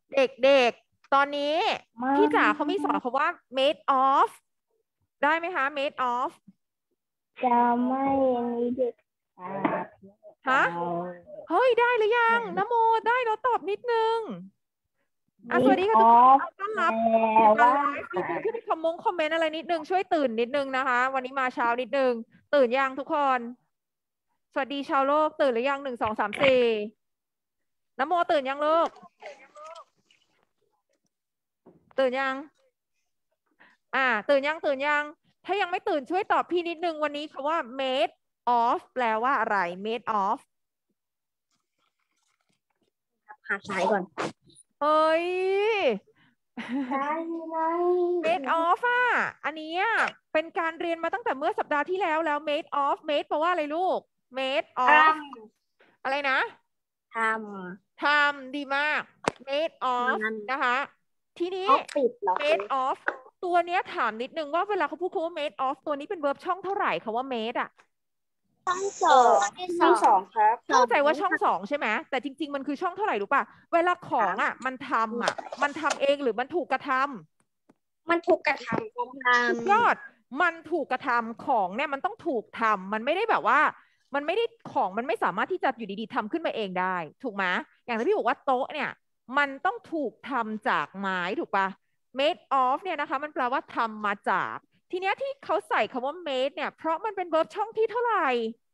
เด็กๆตอนนี้มาพี่จ๋าเขามีสอนคำว่า made of ได้ไหมคะ made of จะไม่นี้เด็กขาดฮะเราเฮ้ยได้หรือยังนะโมได้เราตอบนิดนึงสมิดอวัสดีค่ะทุกอคนฟต้อนแปลรับสู่การว่าไลฟ์มีคนที่ไปคอมเมนต์อะไรนิดนึงช่วยตื่นนิดนึงนะคะวันนี้มาเช้านิดนึงตื่นยังทุกคนสวัสดีชาวโลกตื่นหรือยัง1 2 3 4นะโมตื่นยังลูกตื่นยังตื่นยังถ้ายังไม่ตื่นช่วยตอบพี่นิดนึงวันนี้คำว่า made of แปลว่าอะไร made of หาสายก่อนเฮ้ยสายไหน made of อ่ะอันนี้เป็นการเรียนมาตั้งแต่เมื่อสัปดาห์ที่แล้วmade of made แปลว่าอะไรลูก made ท of อะไรนะำทำดีมาก made of มันนะคะทีนี้เขาปิดเหรอครู made of ตัวเนี้ยถามนิดนึงว่าเวลาเขาพูดคำว่า made of ตัวนี้เป็น verb ช่องเท่าไหร่คำว่า made อ่ะช่องสองครับเข้าใจว่าช่อง2ใช่ไหมแต่จริงๆมันคือช่องเท่าไหร่รู้ป่ะเวลาของมันทำมันทำเองหรือมันถูกกระทำมันถูกกระทำสุดยอดมันถูกกระทำของเนี่ยมันต้องถูกทำมันไม่ได้แบบว่ามันไม่ได้ของมันไม่สามารถที่จะอยู่ดีๆทำขึ้นมาเองได้ถูกไหมอย่างที่พี่บอกว่าโต๊ะเนี่ยมันต้องถูกทำจากไม้ถูกปะ made of เนี่ยนะคะมันแปลว่าทำมาจากทีเนี้ยที่เขาใส่คำว่า made เนี่ยเพราะมันเป็น verb ช่องที่เท่าไหร่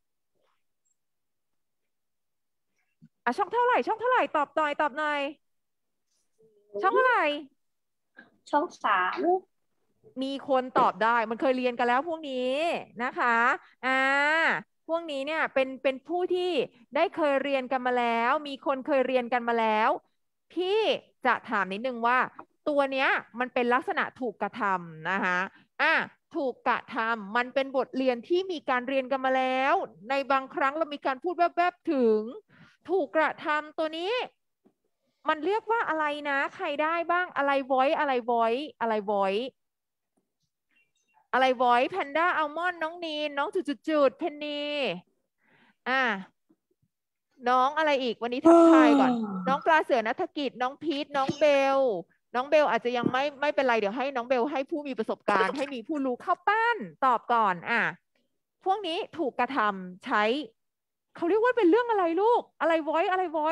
ช่องเท่าไหร่ตอบหน่อยช่องเท่าไหร่ช่องสามมีคนตอบได้มันเคยเรียนกันแล้วพวกนี้นะคะพวกนี้เนี่ยเป็นผู้ที่ได้เคยเรียนกันมาแล้วมีคนเคยเรียนกันมาแล้วพี่จะถามนิดนึงว่าตัวเนี้ยมันเป็นลักษณะถูกกระทำนะคะถูกกระทำมันเป็นบทเรียนที่มีการเรียนกันมาแล้วในบางครั้งเรามีการพูดแวบๆถึงถูกกระทำตัวนี้มันเรียกว่าอะไรนะใครได้บ้างอะไร voice อะไร voice อะไร voice อะไรบอยแพนด้าอัลมอนด์น้องนีนน้องจุดเพนนีอ่าน้องอะไรอีกวันนี้ทักทายก่อนน้องปลาเสือนัฐกิจน้องพีทน้องเบลน้องเบลอาจจะยังไม่เป็นไรเดี๋ยวให้น้องเบลให้ผู้มีประสบการณ์ให้มีผู้รู้เข้าปั้นตอบก่อนพวกนี้ถูกกระทำใช้เขาเรียกว่าเป็นเรื่องอะไรลูกอะไรไว้อะไรไว้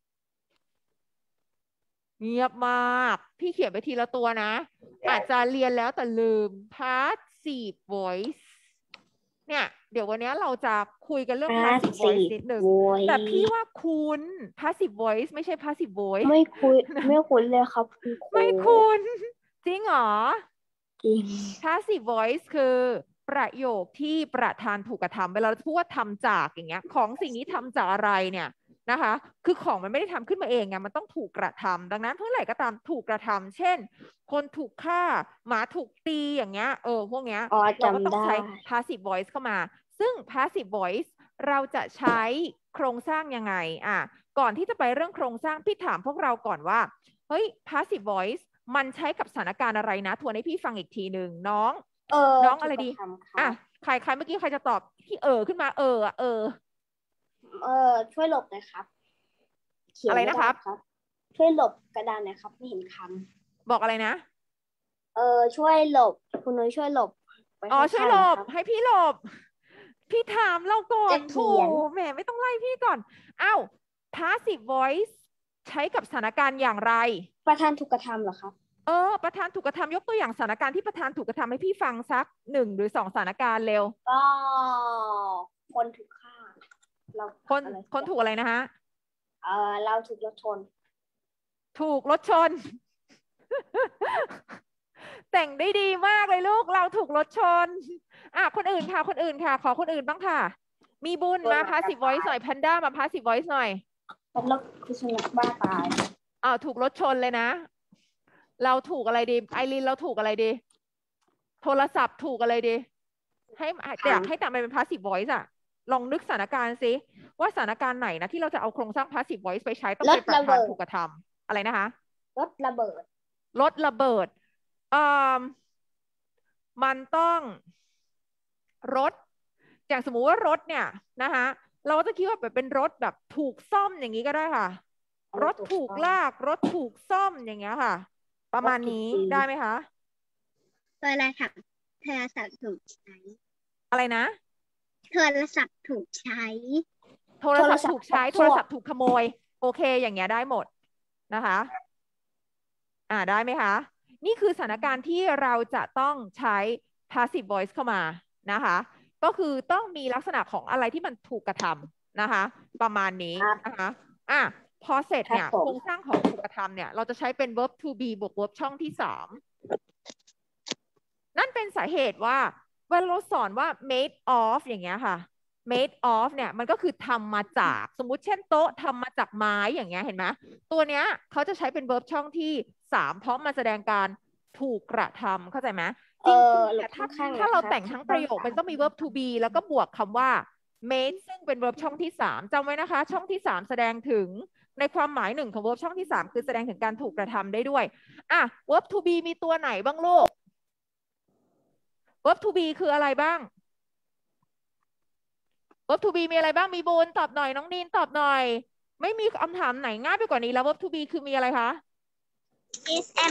เงียบมากพี่เขียนไปทีละตัวนะอาจจะเรียนแล้วแต่ลืม passive voice เนี่ยเดี๋ยววันนี้เราจะคุยกันเรื่อง passive voice นิดหนึ่งแต่พี่ว่าคุ้น passive voice ไม่ใช่ passive voice ไม่คุยไม่คุ้นเลยครับคุณครูไม่คุ้นจริงเหรอจริง passive voice คือประโยคที่ประธานถูกกระทำเวลาเราพูดว่าทำจากอย่างเงี้ยของสิ่งนี้ทำจากอะไรเนี่ยนะคะคือของมันไม่ได้ทำขึ้นมาเองไงมันต้องถูกกระทำดังนั้นเมื่อไหร่ก็ตามถูกกระทำเช่นคนถูกฆ่าหมาถูกตีอย่างเงี้ยพวกเนี้ยอ๋อเราก็จำได้ต้องใช้ passive voice เข้ามาซึ่ง passive voice เราจะใช้โครงสร้างยังไงก่อนที่จะไปเรื่องโครงสร้างพี่ถามพวกเราก่อนว่าเฮ้ย passive voice มันใช้กับสถานการณ์อะไรนะทวนให้พี่ฟังอีกทีหนึ่งน้องอะไรดีถูกกระทำครับใครเมื่อกี้ใครจะตอบที่ขึ้นมาช่วยหลบหน่อยครับเขียอะไรนะครับนไม่ได้ครับช่วยหลบกระดานหน่อยครับไม่เห็นคบอกอะไรนะำช่วยหลบคุณนุ้ยช่วยหลบไปช่วยข้างหลบๆนะครับให้พี่หลบพี่ถามเราก่อนจะโถเขียนแหมไม่ต้องไล่พี่ก่อนอ้าว passive voice ใช้กับสถานการณ์อย่างไรประธานถูกกระทำเหรอครับประธานถูกกระทำยกตัวอย่างสถานการณ์ที่ประธานถูกกระทำให้พี่ฟังสัก1 หรือ 2สถานการณ์เร็วก็คนถูกฆ่าเราคนอะไรคนถูกอะไรนะฮะเราถูกรถชนถูกรถชน แต่งได้ดีมากเลยลูกเราถูกรถชนคนอื่นค่ะขอคนอื่นบ้างค่ะมีบุญมา passive voice หน่อยแพนด้ามา passive voice หน่อยเป็นรถคือสุนัขบ้าตายถูกรถชนเลยนะเราถูกอะไรดีไอรินเราถูกอะไรดีโทรศัพท์ถูกอะไรดีให้อยากให้แต่มันเป็น passive voice ลองนึกสถานการณ์สิว่าสถานการณ์ไหนนะที่เราจะเอาโครงสร้าง passive voice ไปใช้ต้องเป็นประธานถูกกระทำอะไรนะคะรถระเบิดรถระเบิดเอ่อมันต้องรถอย่างสมมุติว่ารถเนี่ยนะคะเราก็จะคิดว่าแบบเป็นรถแบบถูกซ่อมอย่างนี้ก็ได้ค่ะรถถูกลากรถถูกซ่อมอย่างเงี้ยค่ะ ประมาณนี้ได้ไหมคะโทรศัพท์ถูกใช้อะไรนะโทรศัพท์ถูกใช้โทรศัพท์ถูกใช้โทรศัพท์ถูกขโมย โอเค อย่างเงี้ยได้หมดนะคะ ได้ไหมคะ นี่คือสถานการณ์ที่เราจะต้องใช้ passive voice เข้ามานะคะ ก็คือต้องมีลักษณะของอะไรที่มันถูกกระทำนะคะ ประมาณนี้นะคะพอเสร็จเนี่ยโครงสร้างของถูกกระทำเนี่ยเราจะใช้เป็น verb to be บวก verb ช่องที่ 3 นั่นเป็นสาเหตุว่าเวลาเราสอนว่า made of อย่างเงี้ยค่ะ made of เนี่ยมันก็คือทำมาจากสมมุติเช่นโต๊ะทำมาจากไม้อย่างเงี้ยเห็นไหมตัวเนี้ยเขาจะใช้เป็น verb ช่องที่ 3เพราะมันแสดงการถูกกระทำเข้าใจไหมจริงๆเนี่ยถ้าเราแต่งทั้งประโยคมันต้องมี verb to be แล้วก็บวกคำว่า made ซึ่งเป็น verb ช่องที่ 3จำไว้นะคะช่องที่ 3แสดงถึงในความหมายหนึ่งของ verb ช่องที่ 3คือแสดงถึงการถูกกระทำได้ด้วยverb to be มีตัวไหนบ้างลูกverb to be คืออะไรบ้าง verb to be มีอะไรบ้าง มีบุญตอบหน่อยน้องนินตอบหน่อย ไม่มีคำถามไหนง่ายไปกว่านี้แล้ว verb to be คือมีอะไรคะ is am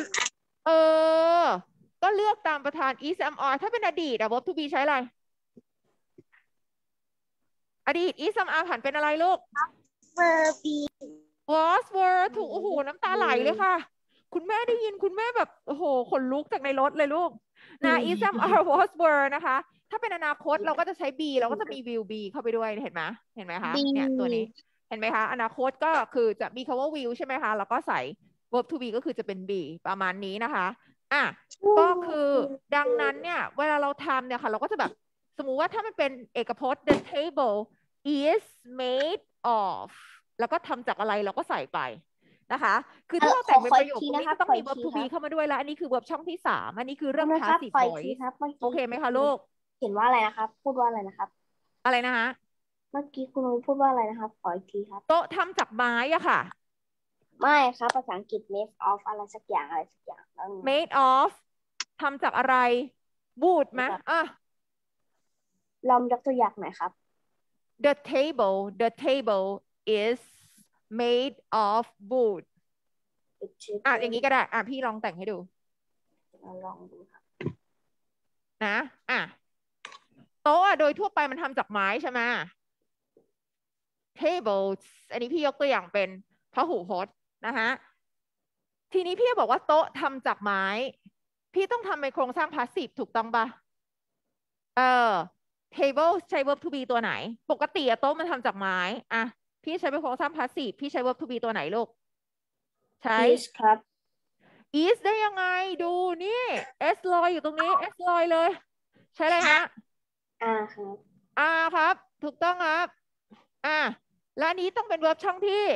ก็เลือกตามประธาน is am are ถ้าเป็นอดีตverb to be ใช้อะไร อดีต is am are ผันเป็นอะไรลูก were be was were ถูกโอ้โหน้ำตาไหลเลยค่ะ คุณแม่ได้ยินคุณแม่แบบโอ้โหขนลุกจากในรถเลยลูกนะ is am are was were นะคะ ถ้าเป็นอนาคตเราก็จะใช้ be เราก็จะมี will be เข้าไปด้วยเห็นไหมคะเนี่ยตัวนี้เห็นไหมคะอนาคตก็คือจะมีคำว่า will ใช่ไหมคะแล้วก็ใส่ verb to be ก็คือจะเป็น be ประมาณนี้นะคะก็คือดังนั้นเนี่ยเวลาเราทำเนี่ยค่ะเราก็จะแบบสมมุติว่าถ้ามันเป็นเอกพจน์ the table is made of แล้วก็ทำจากอะไรเราก็ใส่ไปนะคะคือถ้าเราแต่งเป็นประโยคนี้ก็ต้องมี verb to be เข้ามาด้วยแล้วอันนี้คือ verb ช่องที่ 3อันนี้คือเรื่อง passive voice โอเคไหมคะลูกเห็นว่าอะไรนะครับพูดว่าอะไรนะครับอะไรนะคะเมื่อกี้คุณพูดว่าอะไรนะครับขออีกทีครับโต๊ะทำจากไม้อะค่ะไม่ครับภาษาอังกฤษ made of อะไรสักอย่าง made of ทำจากอะไร wood ไหมลองยกตัวอย่างหน่อยครับ the table is made of wood อย่างนี้ก็ได้พี่ลองแต่งให้ดูลองดูครับนะโต๊ะโดยทั่วไปมันทำจากไม้ใช่ไหม table อันนี้พี่ยกตัวอย่างเป็นพหูพจน์นะคะทีนี้พี่บอกว่าโต๊ะทำจากไม้พี่ต้องทำเป็นโครงสร้าง passive ถูกต้องปะtable ใช้ verb to be ตัวไหนปกติโต๊ะมันทำจากไม้พี่ใช้เป็นโครงสร้าง passive พี่ใช้ verb to be ตัวไหนลูกใช้ is ครับ is ได้ยังไงดูนี่ s ลอยอยู่ตรงนี้ s ลอยเลยใช้อะไรฮะครับครับถูกต้องครับและนี้ต้องเป็น verb ช่องที่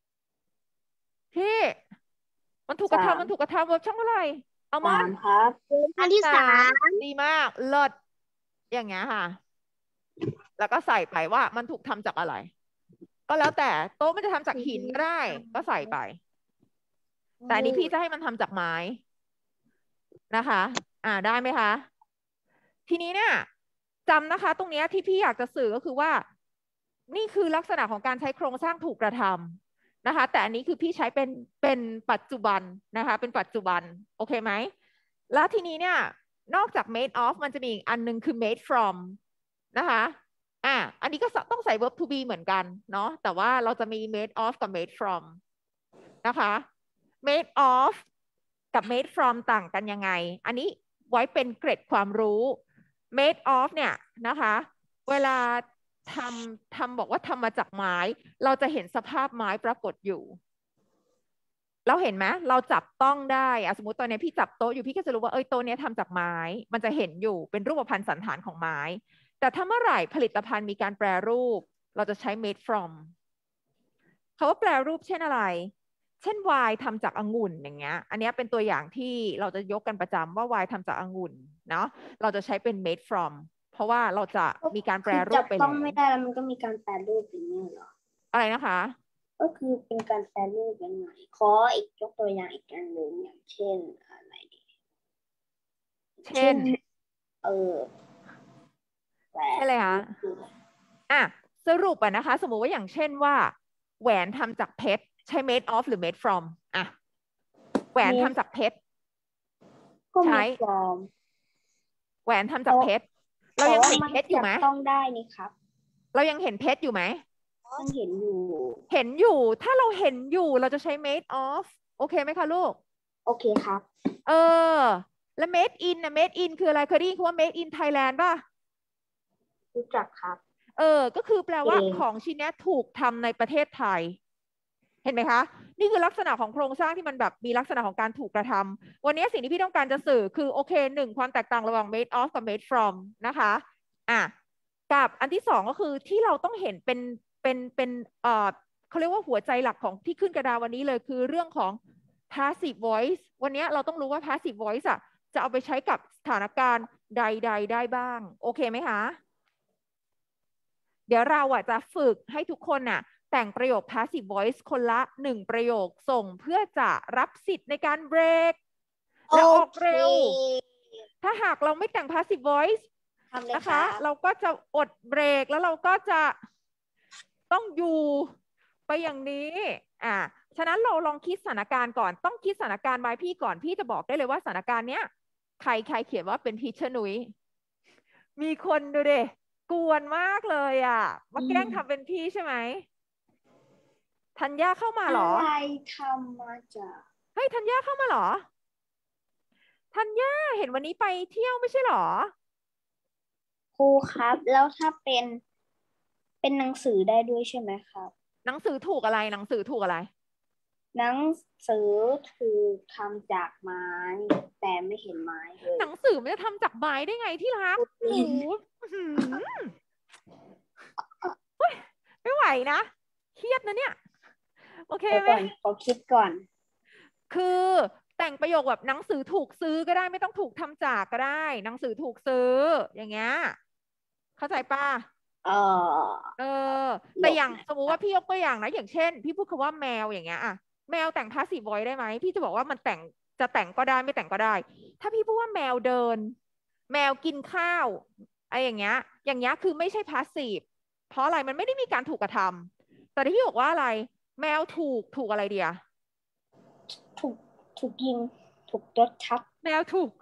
มันถูกกระทำverb ช่องเท่าไหร่เอามาครับอันที่ 3 ดีมากเลิศอย่างเงี้ยค่ะแล้วก็ใส่ไปว่ามันถูกทำจากอะไรก็แล้วแต่โต๊ะมันจะทำจากหินก็ได้ก็ใส่ไปแต่อันนี้พี่จะให้มันทำจากไม้นะคะได้ไหมคะทีนี้เนี่ยจำนะคะตรงนี้ที่พี่อยากจะสื่อก็คือว่านี่คือลักษณะของการใช้โครงสร้างถูกกระทำนะคะแต่อันนี้คือพี่ใช้เป็นปัจจุบันนะคะเป็นปัจจุบันโอเคไหมแล้วทีนี้เนี่ยนอกจาก made of มันจะมีอีกอันนึงคือ made from นะคะอันนี้ก็ต้องใส่ verb to be เหมือนกันเนาะแต่ว่าเราจะมี made of กับ made from นะคะ made of กับ made from ต่างกันยังไงอันนี้ไว้เป็นเกร็ดความรู้ made of เนี่ยนะคะเวลาทำบอกว่าทำมาจากไม้เราจะเห็นสภาพไม้ปรากฏอยู่เราเห็นไหมเราจับต้องได้สมมติตอนนี้พี่จับโต๊ะอยู่พี่ก็จะรู้ว่าโต๊ะนี้ทำจากไม้มันจะเห็นอยู่เป็นรูปพรรณสันฐานของไม้แต่ถ้าเมื่อไหร่ผลิตภัณฑ์มีการแปรรูปเราจะใช้ made from คำว่าแปรรูปเช่นอะไรเช่นไวน์ทำจากองุ่นอย่างเงี้ยอันนี้เป็นตัวอย่างที่เราจะยกกันประจำว่าไวน์ทำจากองุ่นเนาะเราจะใช้เป็น made from เพราะว่าเราจะมีการแปรรูปไปแล้วจับต้องไม่ได้แล้วมันก็มีการแปรรูปอย่างนี้เหรออะไรนะคะก็คือเป็นการแปรรูปยังไงขออีกยกตัวอย่างอีกอันหนึ่งอย่างเช่นอะไรดีเช่นใช่เลยคะสรุปนะคะสมมุติว่าอย่างเช่นว่าแหวนทำจากเพชรใช้ made of หรือ made from อ่ะแหวนทำจากเพชรก็ใช้มีฟอร์มแหวนทำจากเพชร เรายังเห็นเพชรอยู่ไหมต้องได้นี่ครับเรายังเห็นเพชรอยู่ไหมยังเห็นอยู่เห็นอยู่ ถ้าเราเห็นอยู่เราจะใช้ made of โอเคไหมคะลูกโอเคครับแล้ว made in นะ made in คืออะไรเคยได้ยินคำว่า made in Thailand ป่ะรู้จักครับก็คือแปลว่าเองของชิ้นนี้ถูกทำในประเทศไทย เห็นไหมคะ นี่คือลักษณะของโครงสร้างที่มันแบบมีลักษณะของการถูกกระทำวันนี้สิ่งที่พี่ต้องการจะสื่อคือโอเค1ความแตกต่างระหว่าง made of กับ made from นะคะกับอันที่2ก็คือที่เราต้องเห็นเป็นเขาเรียกว่าหัวใจหลักของที่ขึ้นกระดานวันนี้เลยคือเรื่องของ passive voice วันนี้เราต้องรู้ว่า passive voice จะเอาไปใช้กับสถานการณ์ใดๆได้บ้างโอเคไหมคะเดี๋ยวเราจะฝึกให้ทุกคนแต่งประโยค passive voice คนละ1ประโยคส่งเพื่อจะรับสิทธิ์ในการเบรกและออกเร็วถ้าหากเราไม่แต่ง passive voice นะคะเราก็จะอดเบรกแล้วเราก็จะต้องอยู่ไปอย่างนี้ฉะนั้นเราลองคิดสถานการณ์ก่อนต้องคิดสถานการณ์ไว้พี่ก่อนพี่จะบอกได้เลยว่าสถานการณ์เนี้ยใครเขียนว่าเป็นพีชนุ้ยมีคนดูดิกวนมากเลยมาแกล้งทำเป็นพี่ใช่ไหมธัญญาเข้ามาเหรออะไรทำมาจากเฮ้ยธัญญาเข้ามาเหรอธัญญาเห็นวันนี้ไปเที่ยวไม่ใช่เหรอครูครับแล้วถ้าเป็นหนังสือได้ด้วยใช่ไหมครับหนังสือถูกอะไรหนังสือถูกอะไรหนังสือถูกทำจากไม้แต่ไม่เห็นไม้เลยหนังสือมันจะทำจากไม้ได้ไงที่รักหนูไม่ไหวนะเครียดนะเนี่ยโอเคไหมขอคิดก่อนคือแต่งประโยคแบบหนังสือถูกซื้อก็ได้ไม่ต้องถูกทำจากก็ได้หนังสือถูกซื้ออย่างเงี้ยเข้าใจป่ะแต่อย่างสมมุติว่าพี่ยกตัวอย่างนะอย่างเช่นพี่พูดคำว่าแมวอย่างเงี้ยแมวแต่ง passive voice ได้ไหมพี่จะบอกว่ามันจะแต่งก็ได้ไม่แต่งก็ได้ถ้าพี่พูดว่าแมวเดินแมวกินข้าวอะไรอย่างเงี้ยคือไม่ใช่ passive เพราะอะไรมันไม่ได้มีการถูกกระทำแต่ที่พี่บอกว่าอะไรแมวถูกอะไรเดียถูกยิงถูกรถทับแมวถูก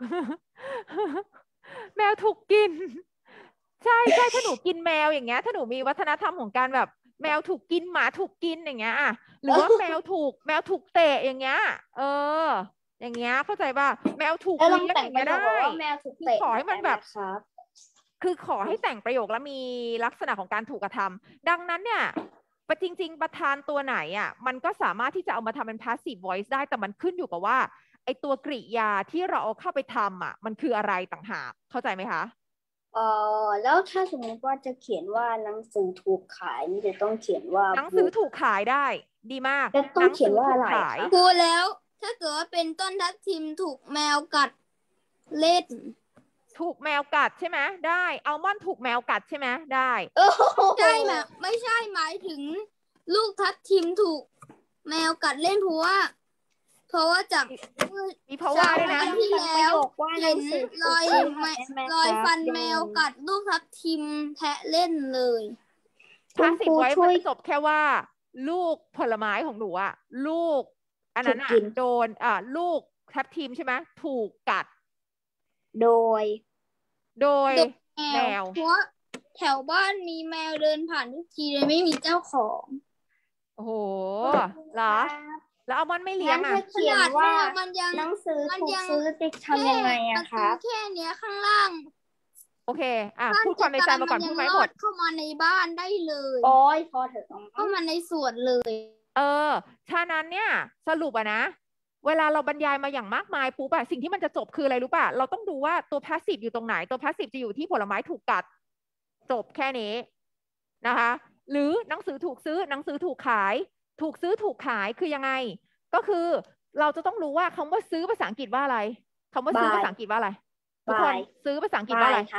แมวถูกกินใช่ถ้าหนูกินแมวอย่างเงี้ยถ้าหนูมีวัฒนธรรมของการแบบแมวถูกกินหมาถูกกินอย่างเงี้ยหรือว่าแมวถูกเตะอย่างเงี้ยอย่างเงี้ยเข้าใจป่ะแมวถูกเลี้ยงอย่างเงี้ยได้แมวถูกเตะขอให้มันแบบคือขอให้แต่งประโยคแล้วมีลักษณะของการถูกกระทำดังนั้นเนี่ยจริงๆประธานตัวไหนมันก็สามารถที่จะเอามาทำเป็น passive voice ได้แต่มันขึ้นอยู่กับว่าไอตัวกริยาที่เราเอาเข้าไปทำมันคืออะไรต่างหากเข้าใจไหมคะแล้วถ้าสมมติว่าจะเขียนว่าหนังสือถูกขายนี่จะต้องเขียนว่าหนังสือถูกขายได้ดีมากจะต้องเขียนว่าอะไรครูแล้วถ้าเกิดว่าเป็นต้นทับทิมถูกแมวกัดเล่นถูกแมวกัดใช่ไหมได้อัลมอนด์ถูกแมวกัดใช่ไหมได้ใช่ไหมไม่ใช่หมายถึงลูกทับทิมถูกแมวกัดเล่นเพราะว่าจากมีเพราะว่าด้วยนะที่แล้วเห็นรอยฟันแมวกัดลูกทับทิมแทะเล่นเลย passive voice มันจบแค่ว่าลูกผลไม้ของหนูลูกอันนั้นโดนลูกทับทิมใช่ไหมถูกกัดโดยแมวเพราะแถวบ้านมีแมวเดินผ่านทุกทีเลยไม่มีเจ้าของโอ้โหเหรอแล้วเอามันไม่เลี้ยงเขียนว่าหนังสือถูกซื้อจะทำยังไงครับแค่เนี้ยข้างล่างโอเคพูดความในใจมาก่อนพูดไม่หมดเข้ามาในบ้านได้เลยโอ้ยพอเถอะเข้ามาในสวนเลยฉะนั้นเนี่ยสรุปนะเวลาเราบรรยายมาอย่างมากมายปุ๊บสิ่งที่มันจะจบคืออะไรรู้ป่ะเราต้องดูว่าตัว passive อยู่ตรงไหนตัว passive จะอยู่ที่ผลไม้ถูกกัดจบแค่นี้นะคะหรือหนังสือถูกซื้อหนังสือถูกขายถูกซื้อถูกขายคือยังไงก็คือเราจะต้องรู้ว่าคำว่าซื้อภาษาอังกฤษว่าอะไรคำว่าซื้อภาษาอังกฤษว่าอะไรทุกคนซื้อภาษาอังกฤษว่าอะไร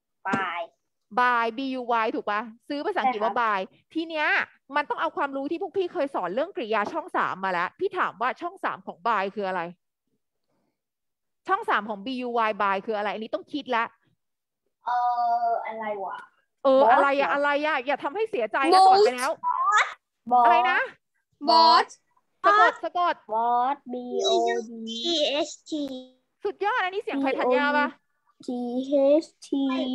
buy buy ถูกปะซื้อภาษาอังกฤษว่า buy ทีเนี้ยมันต้องเอาความรู้ที่พวกพี่เคยสอนเรื่องกริยาช่อง3มาแล้วพี่ถามว่าช่อง3ของ buy คืออะไรช่อง3ของ buy buy คืออะไรอันนี้ต้องคิดแล้วอะไรวะอะไรอย่าทำให้เสียใจนะสอนไปแล้วอะไรนะบอสสะกด bot b o d t สุดยอดอันนี้เสียงใครธัญญาปะ t h t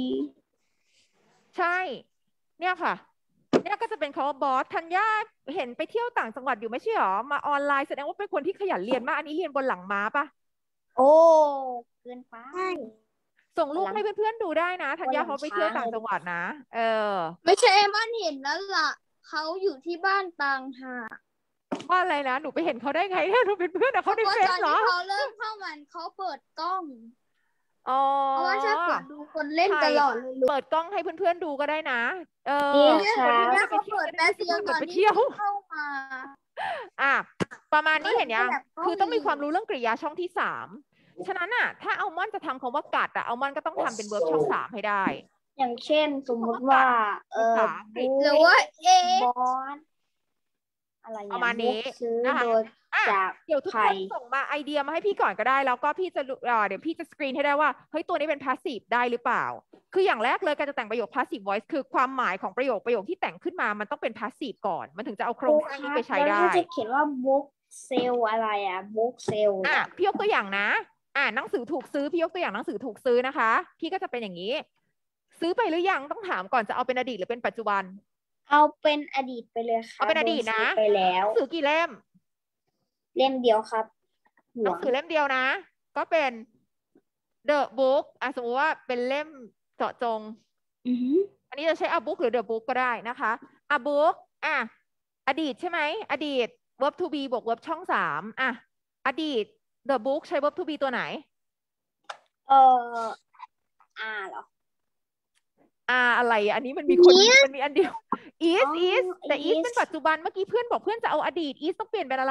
ใช่ เนี่ยค่ะ เนี่ยก็จะเป็นคำว่าบอสธัญญาเห็นไปเที่ยวต่างจังหวัดอยู่ไม่ใช่หรอมาออนไลน์แสดงว่าเป็นคนที่ขยันเรียนมากอันนี้เรียนบนหลังม้าปะโอ้เกินไปส่งรูปให้เพื่อนๆดูได้นะธัญญาเขาไปเที่ยวต่างจังหวัดนะไม่ใช่มันเห็นแล้วล่ะเขาอยู่ที่บ้านต่างหากว่าอะไรนะหนูไปเห็นเขาได้ไงเนี่ยหนูเป็นเพื่อนกับเขาในเพราะเฟตซอนเหรอที่เขาเริ่มเข้ามันเขาเปิดกล้องอ๋อเพราะว่าชอบเปิดดูคนเล่นตลอดเลยเปิดกล้องให้เพื่อนๆดูก็ได้นะนี่เนี่ยค่ะเนี่ยเขาเปิดแป๊บเดียวตอนที่เข้ามาอ่ะประมาณนี้เห็นยังแบบกล้องคือต้องมีความรู้เรื่องกริยาช่องที่3ฉะนั้นอ่ะถ้าอัลมอนด์จะทำคำว่ากัดอ่ะอัลมอนด์ก็ต้องทำเป็นเวิร์บช่อง3ให้ได้อย่างเช่นสมมติว่าหรือว่าบอสอะไรอย่างประมาณนี้ซื้อนะคะโดยอ่ะจากเดี๋ยวทุกใคครนส่งมาไอเดียมาให้พี่ก่อนก็ได้แล้วก็พี่จะเดี๋ยวพี่จะสกรีนให้ได้ว่าเฮ้ยตัวนี้เป็น passive ได้หรือเปล่าคืออย่างแรกเลยการจะแต่งประโยค passive voice คือความหมายของประโยคที่แต่งขึ้นมามันต้องเป็น passive ก่อนมันถึงจะเอาโครงสร้างนี้ไปใช้ได้แล้วจะเขียนว่า book sale อะไรbook sale พี่ยกตัวอย่างนะหนังสือถูกซื้อพี่ยกตัวอย่างหนังสือถูกซื้อนะคะพี่ก็จะเป็นอย่างนี้ซื้อไปหรือยังต้องถามก่อนจะเอาเป็นอดีตหรือเป็นปัจจุบันเอาเป็นอดีตไปเลยค่ะเอาเป็นอดีตนะไปแล้วหนังสือกี่เล่มเล่มเดียวครับหนังสือเล่มเดียวนะก็เป็น the book สมมติว่าเป็นเล่มเจาะจง อันนี้จะใช้ a book หรือ the book ก็ได้นะคะ a book อดีตใช่ไหมอดีต verb to be บวก verb ช่อง3อดีต the book ใช้ verb to be ตัวไหนเหรออะไรอันนี้มันมีคนมันมีอันเดียว is แต่ is เป็นปัจจุบันเมื่อกี้เพื่อนบอกเพื่อนจะเอาอดีต is ต้องเปลี่ยนเป็นอะไร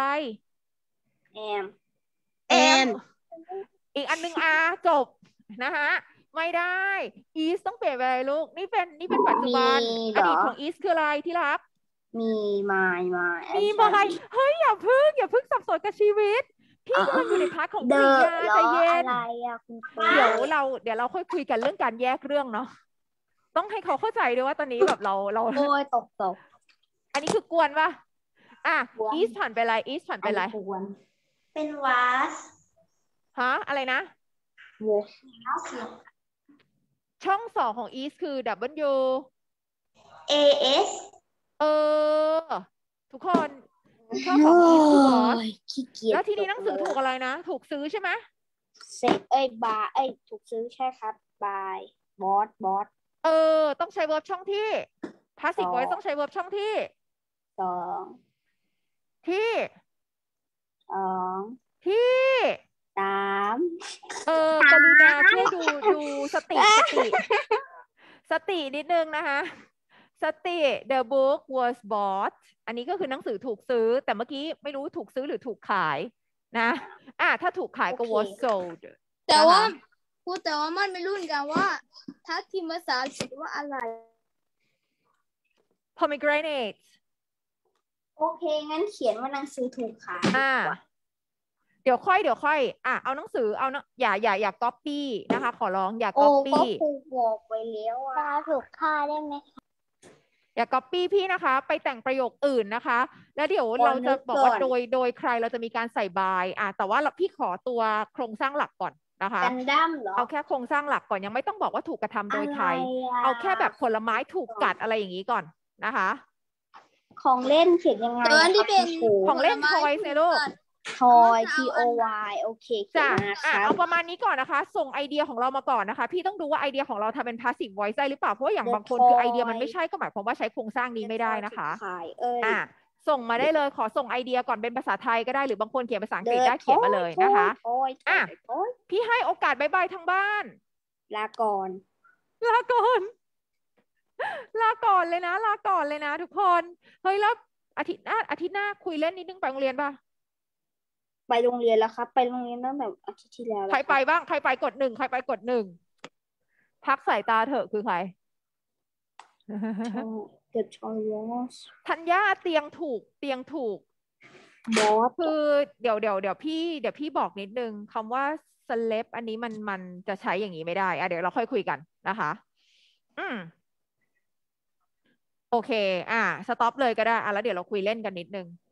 am อีกอันนึงจบนะคะไม่ได้ is ต้องเปลี่ยนไปอะไรลูกนี่เป็นปัจจุบันอดีตของ is คืออะไรที่รักมีมาเฮ้ยอย่าเพิ่งสับสนกับชีวิตพี่กำลังอยู่ในพาร์ทของกริยาใจเย็นเดี๋ยวเราค่อยคุยกันเรื่องการแยกเรื่องเนาะต้องให้เขาเข้าใจด้วยว่าตอนนี้แบบเราโอ้ยตกอันนี้คือกวนป่ะis ผ่านไปอะไร is ผ่านไปอะไรเป็น was อะไรนะ ช่อง2ของ is คือ w as ทุกคนช่องของ is คือ was ขี้เกียจแล้วทีนี้หนังสือถูกอะไรนะถูกซื้อใช่ไหมถูกซื้อใช่ครับ by bot ต้องใช้ verb ช่องที่ passive voice ต้องใช้ verb ช่องที่2ที่ 3 กรุณาช่วยดูสตินิดนึงนะคะสติ the book was bought อันนี้ก็คือหนังสือถูกซื้อแต่เมื่อกี้ไม่รู้ถูกซื้อหรือถูกขายนะถ้าถูกขายก็ was sold แต่ว่ามันไม่รู้เหมือนกันว่าถ้าทีมภาษาอังกฤษว่าอะไร pomegranate โอเคงั้นเขียนว่าหนังสือถูกขายเดี๋ยวค่อยเอาหนังสืออย่า copy นะคะขอร้องอย่า copy ก็ครูบอกไปแล้วถูกค่าได้ไหมอย่า copy พี่นะคะไปแต่งประโยคอื่นนะคะแล้วเดี๋ยวเราจะบอกว่าโดยใครเราจะมีการใส่ by แต่ว่าพี่ขอตัวโครงสร้างหลักก่อนนะคะกันดั้มเหรอเอาแค่โครงสร้างหลักก่อนยังไม่ต้องบอกว่าถูกกระทำโดยใครเอาแค่แบบผลไม้ถูกกัดอะไรอย่างนี้ก่อนนะคะของเล่นเขียนยังไงของเล่น toys ในลูก toy t o y โอเคจ้ะเอาประมาณนี้ก่อนนะคะส่งไอเดียของเรามาก่อนนะคะพี่ต้องดูว่าไอเดียของเราทำเป็น passive voice ได้หรือเปล่าเพราะอย่างบางคนคือไอเดียมันไม่ใช่ก็หมายความว่าใช้โครงสร้างนี้ไม่ได้นะคะส่งมาได้เลยขอส่งไอเดียก่อนเป็นภาษาไทยก็ได้หรือบางคนเขียนภาษาอังกฤษได้เขียนมาเลยนะคะพี่ให้โอกาสบายบายทั้งบ้านลาก่อนเลยนะทุกคนเฮ้ยแล้วอาทิตย์หน้าคุยเล่นนิดนึงไปโรงเรียนป่ะไปโรงเรียนแล้วครับไปโรงเรียนตั้งแต่อาทิตย์ที่แล้วใครไปบ้างใครไปกด1พักสายตาเถอะคือใครธัญญาเตียงถูกบอสคือเดี๋ยวพี่บอกนิดนึงคำว่า slap อันนี้มันจะใช้อย่างนี้ไม่ได้เดี๋ยวเราค่อยคุยกันนะคะโอเคสต็อปเลยก็ได้แล้วเดี๋ยวเราคุยเล่นกันนิดนึง